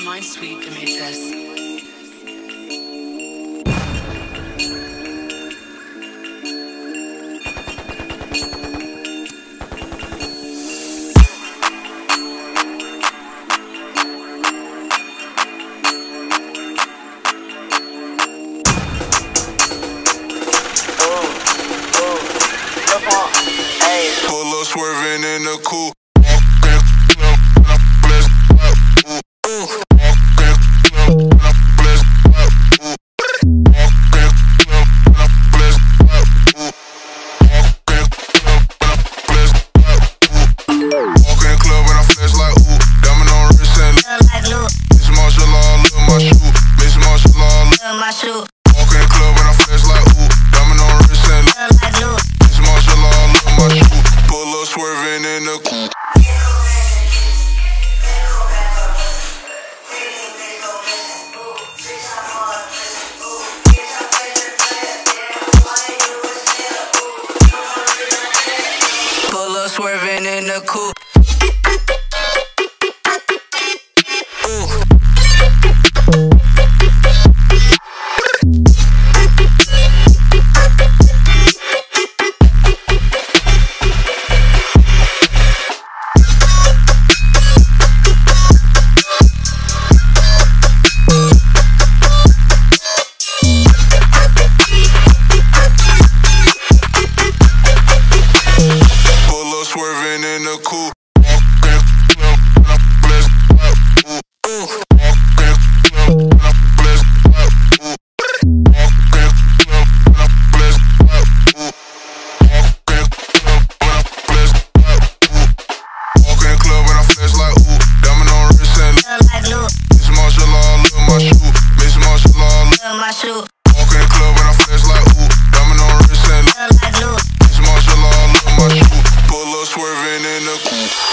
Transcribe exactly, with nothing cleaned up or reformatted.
MineSweepa made this. Pull up swerving in the coupe. Swerving in the coupe. Pull up swerving in the coupe. Swerving in the coupe. Swerving in the coupe.